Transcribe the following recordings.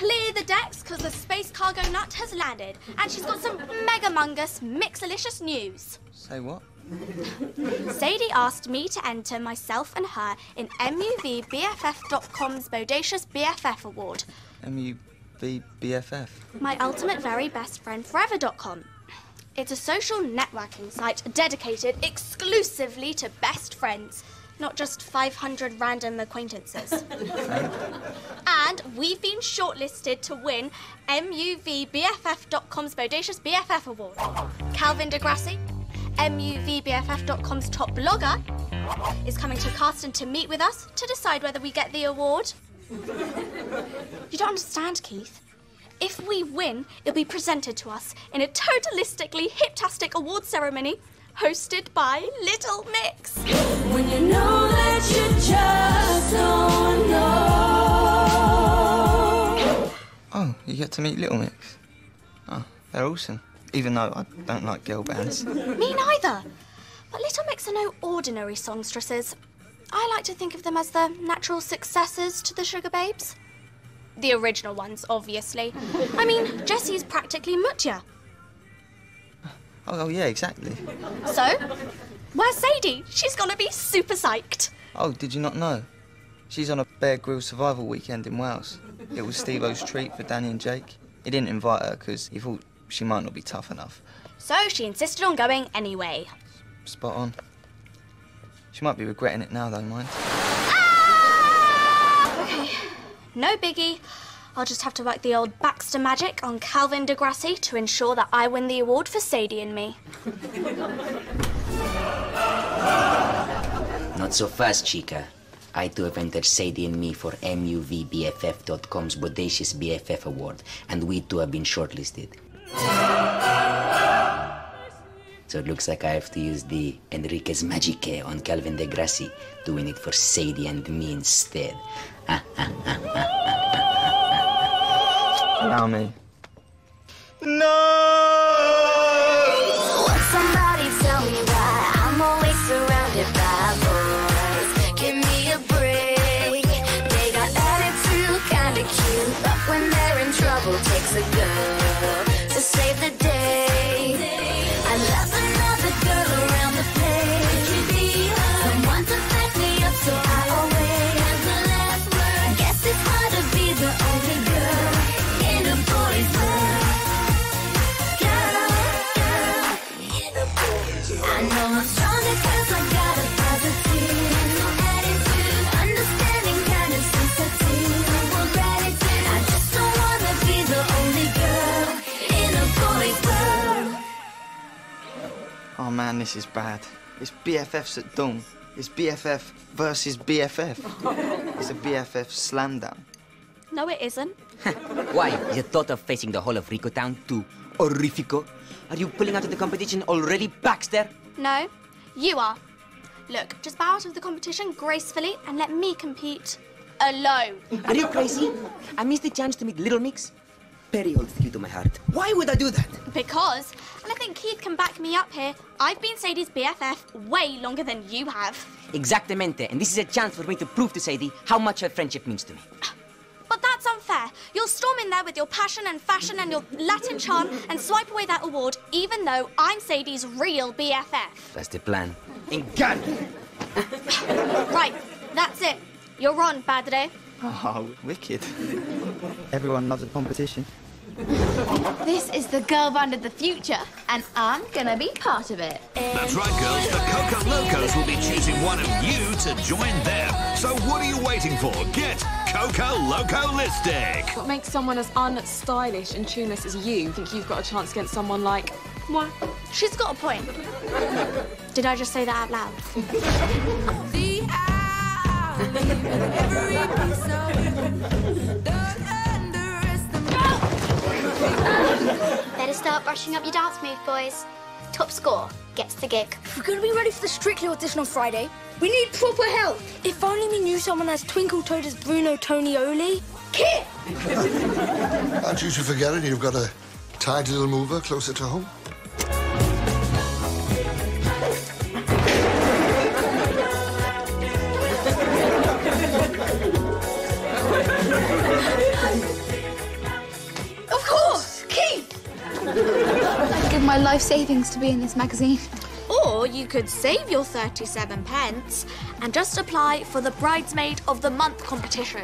clear the decks because the space cargo nut has landed and she's got some mega-mungus, mixalicious news. Say what? Sadie asked me to enter myself and her in MUVBFF.com's Bodacious BFF Award. MUVBFF? My ultimate very best friend forever.com. It's a social networking site dedicated exclusively to best friends, not just 500 random acquaintances. And we've been shortlisted to win MUVBFF.com's Bodacious BFF Award. Calvin DeGrassi, MUVBFF.com's top blogger, is coming to Carston to meet with us to decide whether we get the award. You don't understand, Keith. If we win, it'll be presented to us in a totalistically hiptastic award ceremony hosted by Little Mix. When you know that you just don't know. Oh, you get to meet Little Mix. Oh, they're awesome. Even though I don't like girl bands. Me neither. But Little Mix are no ordinary songstresses. I like to think of them as the natural successors to the Sugar Babes. The original ones, obviously. I mean, Jessie's practically Mutya. Oh, yeah, exactly. So, where's Sadie? She's gonna be super psyched. Oh, did you not know? She's on a Bear Grylls survival weekend in Wales. It was Steve-O's treat for Danny and Jake. He didn't invite her because he thought she might not be tough enough. So she insisted on going anyway. Spot on. She might be regretting it now, though, mind. Okay, no biggie. I'll just have to work the old Baxter magic on Calvin DeGrassi to ensure that I win the award for Sadie and me. Not so fast, chica. I too have entered Sadie and me for MUVBFF.com's Bodacious BFF Award, and we too have been shortlisted. So it looks like I have to use the Enriquez Magique on Calvin DeGrassi to win it for Sadie and me instead. Allow me. No! Won't somebody tell me why I'm always surrounded by boys? Give me a break. They got attitude, kinda cute, but when they're in trouble, takes a girl to save the day. I love another girl around the place. Someone to back me up, so I always have the last word. Guess it's hard to be the only girl in a boy's world. Girl, in a boy's world. I know I'm stronger 'cause I got a positive attitude, understanding, kind of sensitive, full gratitude. I just don't wanna be the only girl in a boy's world. Oh, man, this is bad. It's BFFs at dawn. It's BFF versus BFF. It's a BFF slam down. No, it isn't. Why? Is the thought of facing the whole of Rico Town too horrifico? Are you pulling out of the competition already, Baxter? No, you are. Look, just bow out of the competition gracefully and let me compete alone. Are you crazy? I missed the chance to meet Little Mix. Very old for you to my heart. Why would I do that? Because, and I think Keith can back me up here, I've been Sadie's BFF way longer than you have. Exactamente, and this is a chance for me to prove to Sadie how much her friendship means to me. But that's unfair. You'll storm in there with your passion and fashion and your Latin charm and swipe away that award, even though I'm Sadie's real BFF. That's the plan. Encanto! Right, that's it. You're on, Padre. Oh, wicked. Everyone loves a competition. This is the girl band of the future, and I'm gonna be part of it. That's right, girls. The Coco Locos will be choosing one of you to join them. So what are you waiting for? Get Coco Loco Listic. What makes someone as unstylish and tuneless as you think you've got a chance against someone like moi? She's got a point. Did I just say that out loud? Better start brushing up your dance move, boys. Top score gets the gig. If we're going to be ready for the Strictly audition on Friday, we need proper help. If only we knew someone as twinkle-toed as Bruno Tonioli. Kit! Aren't you to forget it? You've got a tidy little mover closer to home. life savings to be in this magazine. Or you could save your 37 pence and just apply for the Bridesmaid of the Month competition.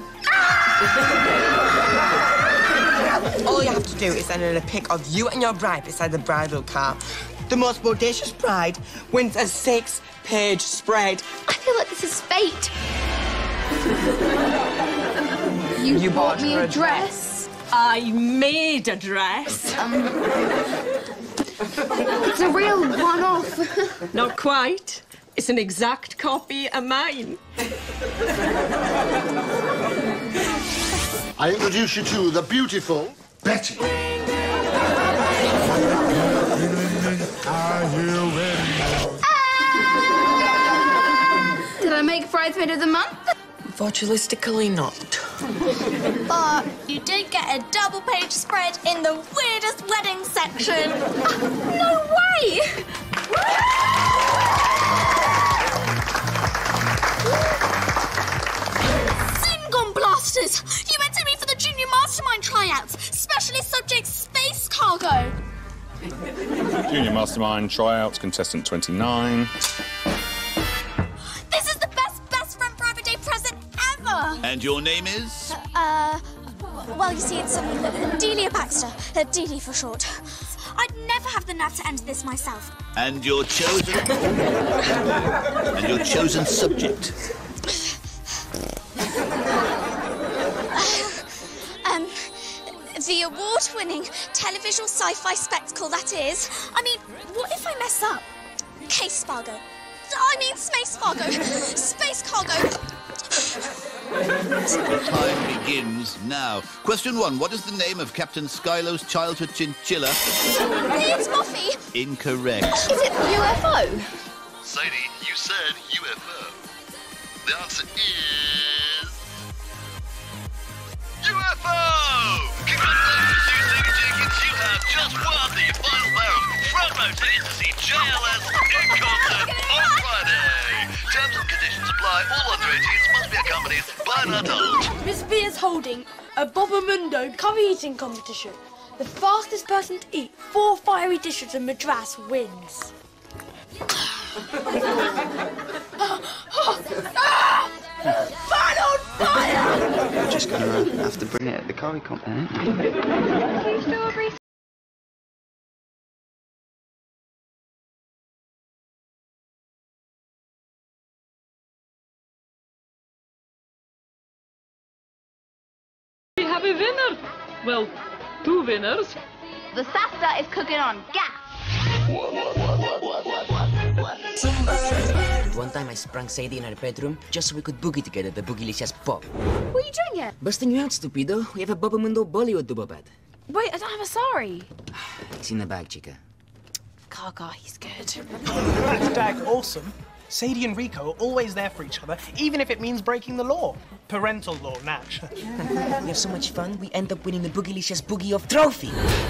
All you have to do is send in a pic of you and your bride beside the bridal car. The most bodacious bride wins a 6-page spread. I feel like this is fate. You bought me a dress. I made a dress. It's a real one-off. Not quite. It's an exact copy of mine. I introduce you to the beautiful Betty. Did I make Bridesmaid of the Month? Unfortunately not. But you did get a double-page spread in the weirdest wedding section. No way! Zingon blasters! You entered me for the Junior Mastermind tryouts. Specialist subject space cargo. Junior Mastermind tryouts, contestant 29. This is the best friend private day present ever. And your name is? Well, you see, it's Delia Baxter. Delia for short. I'd never have the nerve to enter this myself. And your chosen... and your chosen subject? The award-winning televisual sci-fi spectacle that is. I mean, what if I mess up? Case Fargo. I mean, Space Fargo. Space cargo. Time begins now. Question 1. What is the name of Captain Skylo's childhood chinchilla? It's Muffy. Incorrect. Is it UFO? Sadie, you said UFO. The answer is... UFO! Congratulations, you Sadie Jenkins. You have just won the final round. Front row tickets to see JLS in concert on Friday. Terms and conditions apply. All under 18s must be accompanied by an adult. Miss B is holding a Bobamundo curry eating competition. The fastest person to eat 4 fiery dishes in Madras wins. Fire on fire! We're just gonna have to bring it at the curry comp, eh? We have a winner. Well, 2 winners. The Sasta is cooking on gas. One time I sprung Sadie in her bedroom just so we could boogie together the Boogielicious Bob. What are you doing here? Busting you out, stupido. We have a Bobamundo Bollywood dubobad. Wait, I don't have a sari. It's in the bag, chica. Gaga, he's good. Hashtag awesome. Sadie and Rico are always there for each other, even if it means breaking the law. Parental law, Natch. We have so much fun, we end up winning the Boogielicious Boogie Off trophy.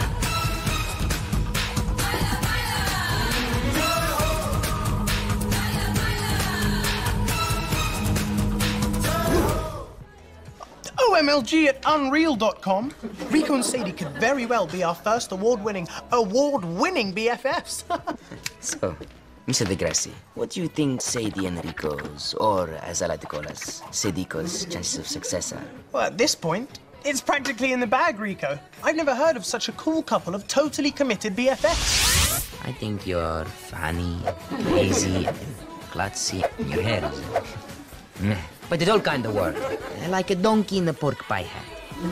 OMLG at Unreal.com. Rico and Sadie could very well be our first award-winning BFFs. So, Mr. Degrassi, what do you think Sadie and Rico's, or as I like to call us, Sadico's chances of success are? Well, at this point, it's practically in the bag, Rico. I've never heard of such a cool couple of totally committed BFFs. I think you're funny, crazy, klutzy, and your hair is... meh. But it all kind of work. Like a donkey in a pork pie hat.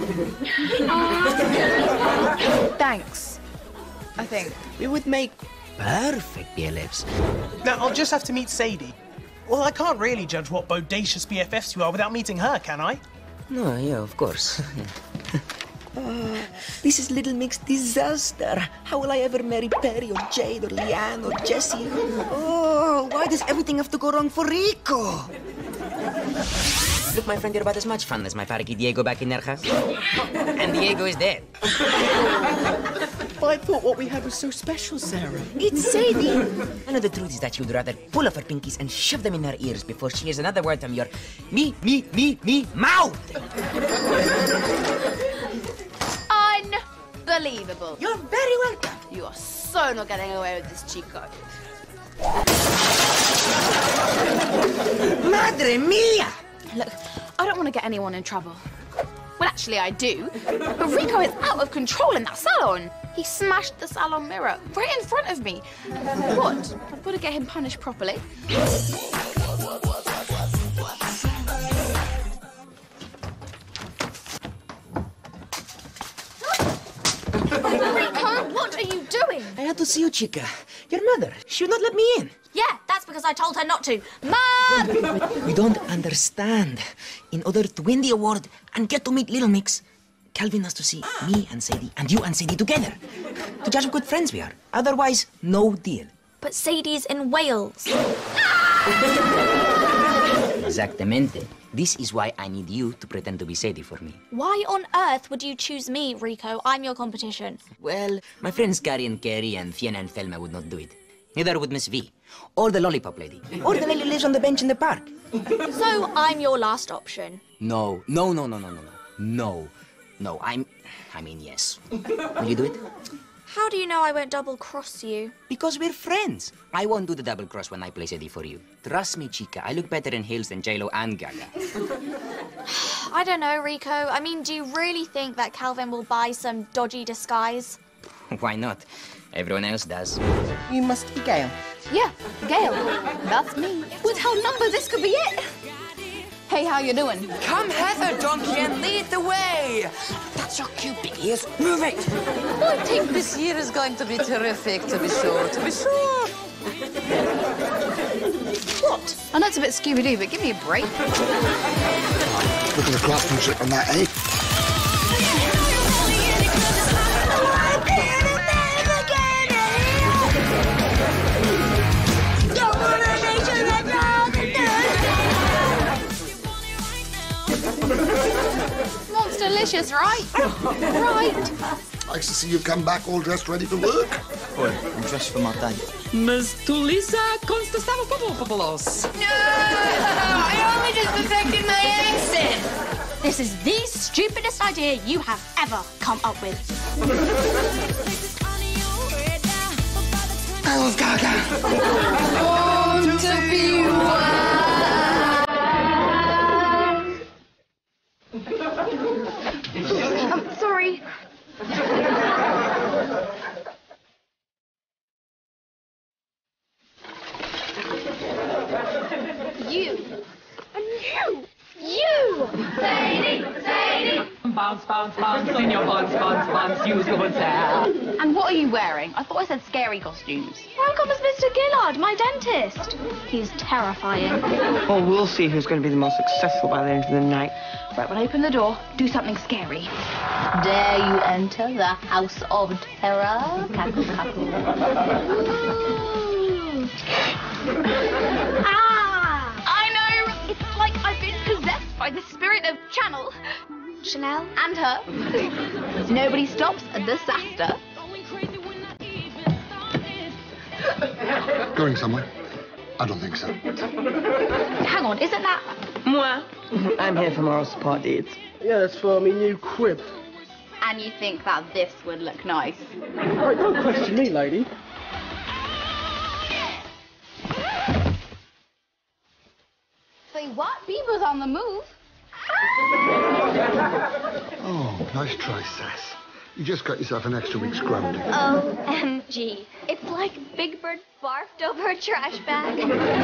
Thanks. I think. We would make perfect BLFs. Now, I'll just have to meet Sadie. Well, I can't really judge what bodacious BFFs you are without meeting her, can I? No, yeah, of course. This is Little Mix disaster. How will I ever marry Perry or Jade or Leanne or Jessie? Oh, why does everything have to go wrong for Rico? Look, my friend, you're about as much fun as my parakeet Diego back in their house. And Diego is dead. But I thought what we had was so special, Sarah. It's Sadie. I know the truth is that you'd rather pull off her pinkies and shove them in her ears before she hears another word from your me mouth. Unbelievable. You're very welcome. You are so not getting away with this, Chico. Madre mia! Look, I don't want to get anyone in trouble. Well, actually, I do. But Rico is out of control in that salon. He smashed the salon mirror right in front of me. What? I've got to get him punished properly. Rico, what are you doing? I had to see you, chica. Your mother, she would not let me in. Yeah, that's because I told her not to. Mom! You don't understand. In order to win the award and get to meet Little Mix, Calvin has to see me and Sadie and you and Sadie together. To judge how good friends we are. Otherwise, no deal. But Sadie's in Wales. Exactamente. This is why I need you to pretend to be Sadie for me. Why on earth would you choose me, Rico? I'm your competition. Well, my friends Carrie and Kerry and Fiona and Thelma would not do it. Neither would Miss V. Or the lollipop lady. Or the lady who lives on the bench in the park. So I'm your last option. No. I mean, yes. Will you do it? How do you know I won't double-cross you? Because we're friends. I won't do the double cross when I play Sadie for you. Trust me, chica, I look better in heels than J-Lo and Gaga. I don't know, Rico. I mean, do you really think that Calvin will buy some dodgy disguise? Why not? Everyone else does. You must be Gail. Yeah, Gail. That's me. With her number, this could be it. Hey, how you doing? Come hither, donkey, and lead the way. That's your cue, big ears. Move it. I think this year is going to be terrific, to be sure, to be sure. What? I know it's a bit Scooby-Doo, but give me a break. Look at the craftsmanship on that, eh? Monsterlicious, right? Right. Nice to see you come back all dressed ready for work. Boy, I'm dressed for my day. Ms. Tulisa Konstantinopoulos. No! I only just perfected my accent. This is the stupidest idea you have ever come up with. How's Gaga? Born to be wild. I'm sorry. You. And you. Sadie! Bounce, bounce, bounce, in your bounce, bounce, bounce, use the words there. And what are you wearing? I thought I said scary costumes. Welcome as Mr. Gillard, my dentist. He's terrifying. Well, we'll see who's going to be the most successful by the end of the night. Right, when I open the door, do something scary. Dare you enter the House of Terror? Cackle, cackle. Ah! I know! It's like I've been possessed by the spirit of Channel. Chanel? And her. Nobody stops a disaster. Going somewhere? I don't think so. Hang on, isn't that... Moi. I'm here for moral support deeds. Yeah, that's for me new crib. And you think that this would look nice? Right, don't question me, lady. Say what? Bieber's on the move. Oh, nice try, Sass. You just got yourself an extra week's grounding. OMG. It's like Big Bird barfed over a trash bag.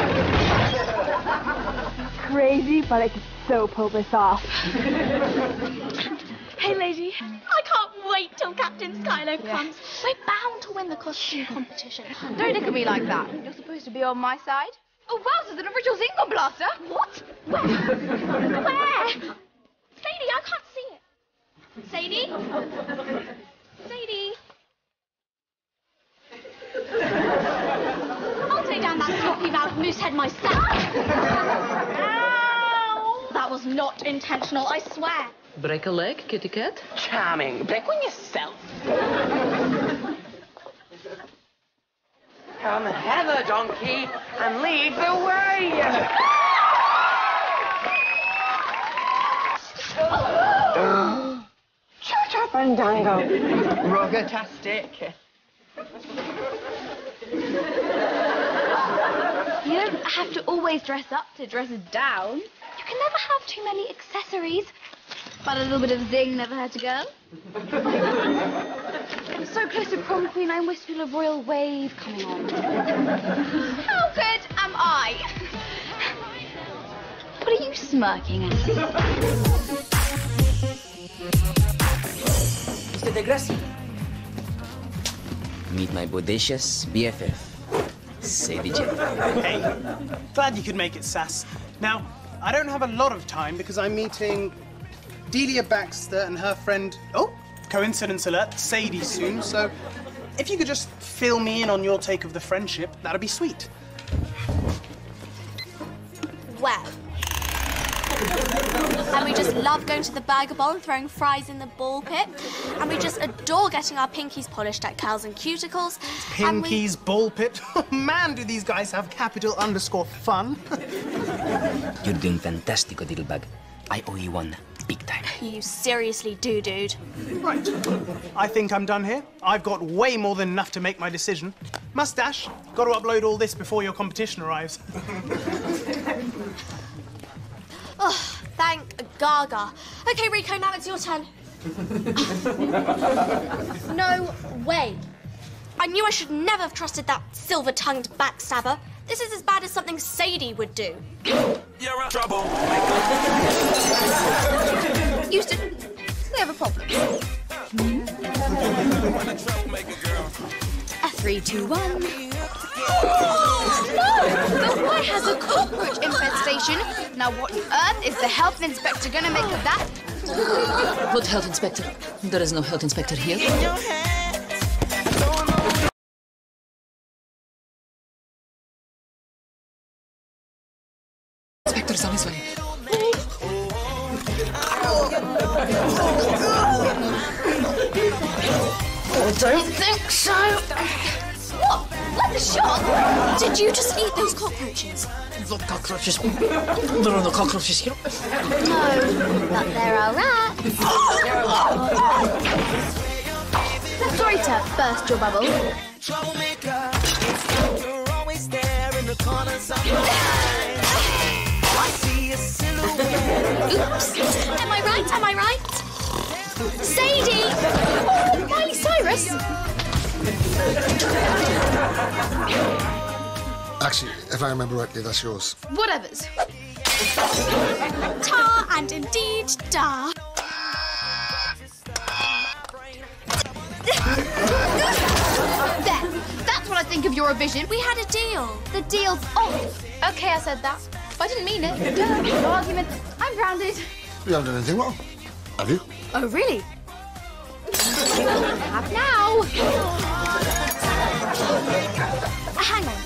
Crazy, but I could so pull this off. Hey, lady. I can't wait till Captain Skylo comes. We're bound to win the costume competition. Don't look at me like that. You're supposed to be on my side. Oh, wow, this is an original Zingo Blaster. What? Where? Where? Sadie, I can't see it. Sadie? Sadie? I'll take down that sloppy-mouthed moosehead myself. Ow! That was not intentional, I swear. Break a leg, kitty cat. Charming. Break one yourself. Come hither, donkey, and lead the way. Shut up, Fandango. Ruggatastic. You don't have to always dress up to dress down. You can never have too many accessories. But a little bit of zing never hurt a girl. I'm so close to prom queen, I almost feel a royal wave coming on. How good am I? What are you smirking at? Mr. Degrassi. Meet my bodacious BFF, Sadie J. Hey, glad you could make it, Sass. Now, I don't have a lot of time because I'm meeting Delia Baxter and her friend, oh, coincidence alert, Sadie soon, so if you could just fill me in on your take of the friendship, that'd be sweet. Well. And we just love going to the Burger Bowl and throwing fries in the ball pit. And we just adore getting our pinkies polished at Curls and Cuticles. Pinkies, ball pit. Oh, man, do these guys have capital_fun. You're doing fantastic, little bag. I owe you one big time. You seriously do, dude. Right. I think I'm done here. I've got way more than enough to make my decision. Mustache, got to upload all this before your competition arrives. Oh, thank Gaga. Okay, Rico, now it's your turn. No way. I knew I should never have trusted that silver-tongued backstabber. This is as bad as something Sadie would do. You're in trouble. Houston, we have a problem. A 3, 2, 1. No! The boy has a cockroach infestation. Now, what on earth is the health inspector going to make of that? What health inspector? There is no health inspector here. Inspector is on his way. I don't think so. What? What the shot? Did you just eat those cockroaches? The cockroaches. There are no cockroaches here. No, but there are rats. Sorry to burst your bubble. Troublemaker, it's like you're always there in the corners of your mind. I see a silhouette. Oops. Am I right? Am I right? Sadie! Oh, Miley Cyrus! Actually, if I remember rightly, that's yours. Whatevers. Ta and indeed da. There. That's what I think of Eurovision. We had a deal. The deal's off. Okay, I said that. But I didn't mean it. No argument. I'm grounded. You haven't done anything wrong, have you? Oh, really? Have now. Hang on.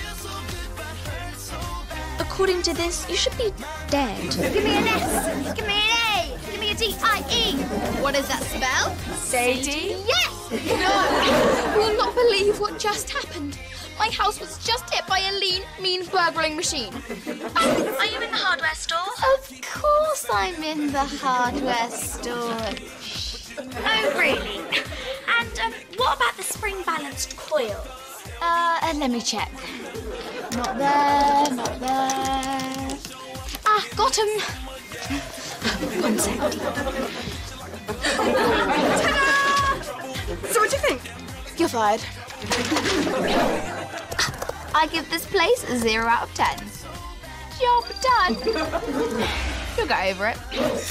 According to this, you should be dead. Give me an S. Give me an A. Give me a D-I-E. What does that spell? Sadie? Yes! No! You will not believe what just happened. My house was just hit by a lean, mean burgling machine. Oh, are you in the hardware store? Of course I'm in the hardware store. Oh, really? And what about the spring-balanced coils? Let me check. Not there, not there. Ah, got 'em. 1 sec. Ta-da! So what do you think? You're fired. I give this place a 0 out of 10. Job done. You'll get over it.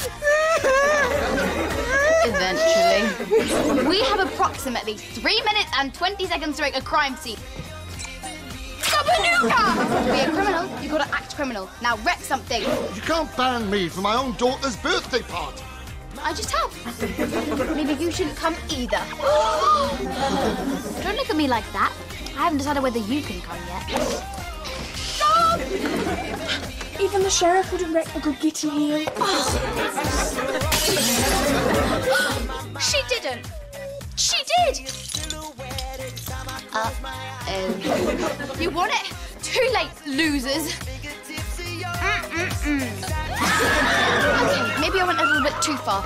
Eventually. We have approximately 3 minutes and 20 seconds to make a crime scene. Kabanuka! Be a criminal, you've got to act criminal. Now wreck something. You can't ban me from my own daughter's birthday party. I just have. Maybe you shouldn't come either. Don't look at me like that. I haven't decided whether you can come yet. Stop! Even the sheriff wouldn't wreck a good getting here. She didn't. She did. You want it? Too late, losers. Okay, maybe I went a little bit too far.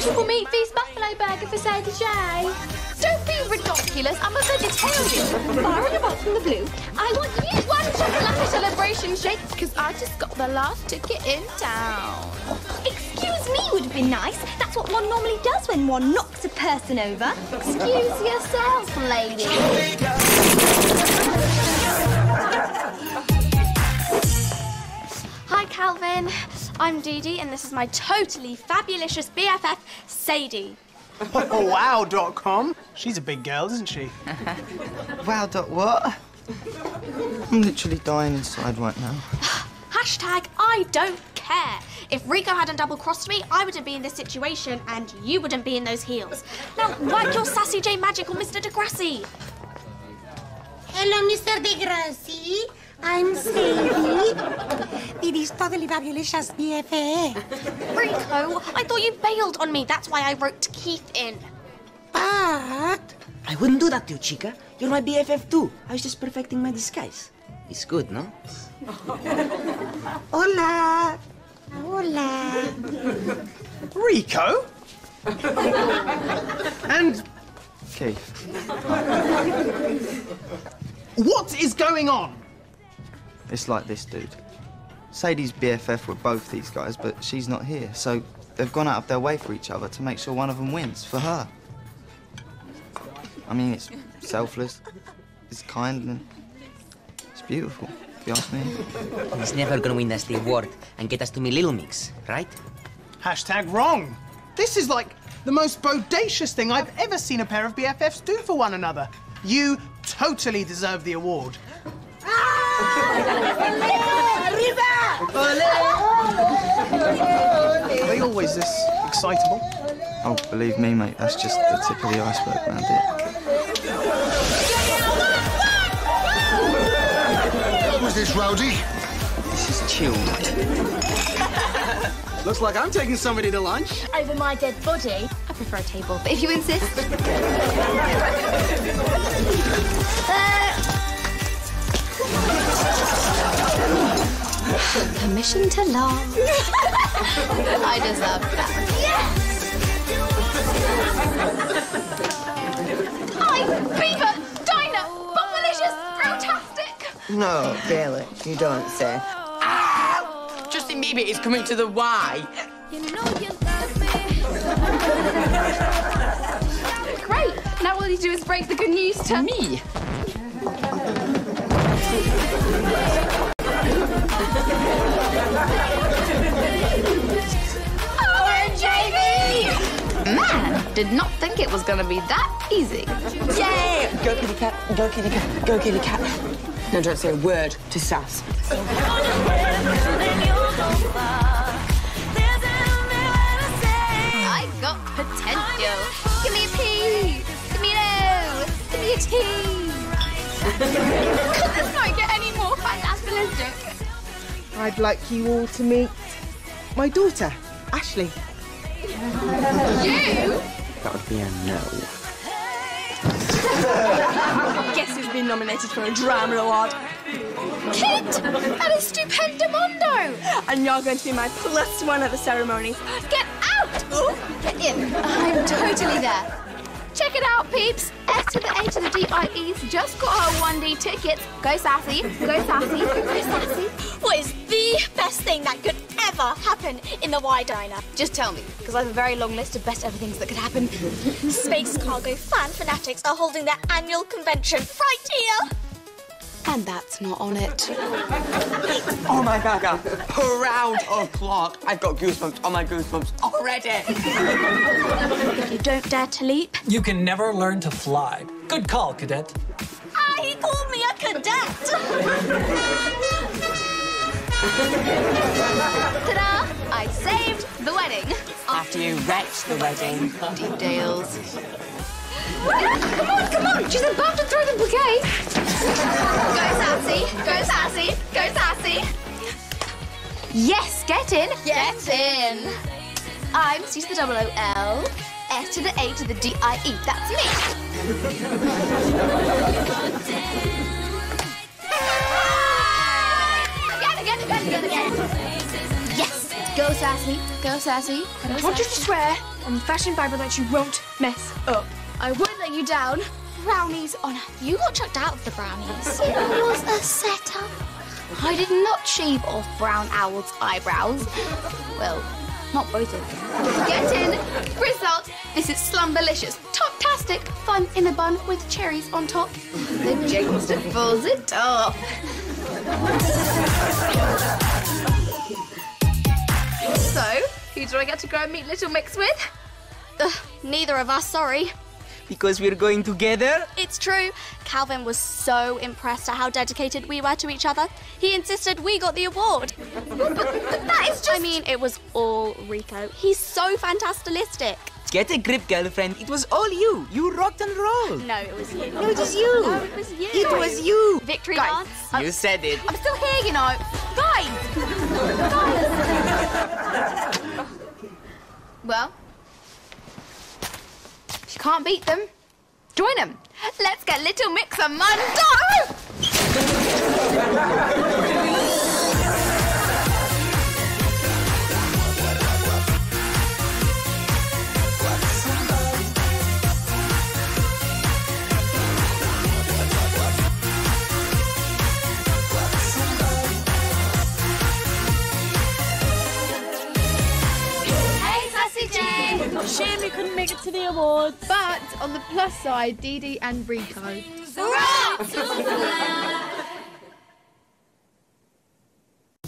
Triple meat feast buffalo burger for Sadie J. Don't be ridiculous. I'm a vegetarian. Firing a bolt from the blue. I want you one chocolate celebration shake because I just got the last ticket in town. Excuse me would have been nice. That's what one normally does when one knocks a person over. Excuse yourself, lady. Hi, Calvin. I'm Dee Dee, and this is my totally fabulicious BFF, Sadie. Oh, wow.com. She's a big girl, isn't she? Wow, what? I'm literally dying inside right now. Hashtag I don't care. If Rico hadn't double-crossed me, I wouldn't be in this situation, and you wouldn't be in those heels. Now, work your Sassy J magic on Mr. Degrassi. Hello, Mr. Degrassi. I'm Sadie. Dee Dee's totally fabulicious BFF. Rico, I thought you bailed on me. That's why I wrote Keith in. But... I wouldn't do that to you, chica. You're my BFF too. I was just perfecting my disguise. It's good, no? Hola. Hola. Rico? And... Keith. What is going on? It's like this, dude. Sadie's BFF with both these guys, but she's not here, so they've gone out of their way for each other to make sure one of them wins, for her. I mean, it's selfless, it's kind, and it's beautiful, if you ask me. He's never gonna win us the award and get us to meet Little Mix, right? Hashtag wrong. This is like the most bodacious thing I've ever seen a pair of BFFs do for one another. You totally deserve the award. Are they always this excitable? Oh, believe me, mate, that's just the tip of the iceberg around here. What was this, Rowdy? This is chilled. Looks like I'm taking somebody to lunch. Over my dead body. I prefer a table, but if you insist. Permission to laugh. I deserve that. Hi, Beaver, Dinah, Bumblicious, Brotastic. No, really, you don't say. Ah! Justin Bieber is coming to the Y. You know you love me. Great. Now all you do is break the good news to me. Man, did not think it was gonna be that easy. Yay! Go kitty cat, go kitty cat, go kitty cat. No, don't say a word to Sass. I got potential. Give me a P. Give me an O. Give me a T. Could this not get any more fantastilistic? I'd like you all to meet my daughter, Ashley. You? That would be a no. Guess who's been nominated for a drama award? Kid, that is stupendamondo. And you're going to be my +1 at the ceremony. Get out! Get in. I'm totally there. Check it out, peeps. S to the A to the D-I-E's just got her 1D tickets. Go Sassy, go Sassy, go Sassy. What is the best thing that could ever happen in the Y Diner? Just tell me, because I have a very long list of best ever things that could happen. Space Cargo fan fanatics are holding their annual convention right here. And that's not on it. Oh my God, around o'clock. I've got goosebumps on my goosebumps already. If you don't dare to leap. You can never learn to fly. Good call, cadet. Ah, he called me a cadet. Ta-da! I saved the wedding. After you wrecked the wedding. Deep Dales. Come on! She's about to throw the bouquet. Go Sassy, go Sassy, go Sassy. Yes, get in. Get in. I'm C to the O-O-L, S to the A to the D-I-E. That's me. Again. Yes. Go Sassy, go Sassy. I don't want you to swear. on the fashion Bible that you won't mess up. I won't let you down. Brownies on. You got chucked out of the brownies. It was a setup. I did not shave off Brown Owl's eyebrows. Well, not both of them. Get in. Result. This is Slumberlicious. Top-tastic. Fun in a bun with cherries on top. The jingster pulls it off. So, who do I get to go and meet Little Mix with? Neither of us, sorry. Because we're going together? It's true. Calvin was so impressed at how dedicated we were to each other. He insisted we got the award. but that is just... I mean, it was all Rico. He's so fantastilistic. Get a grip, girlfriend. It was all you. You rocked and rolled. No, it was you. No, it was you. No, it was you. It was you. Victory Guys, dance. You said it. I'm still here, you know. Guys! Well, if you can't beat them, join them. Let's get Littlemixamondo! Shame we couldn't make it to the awards. But on the plus side, Dee Dee and Rico. Hurrah!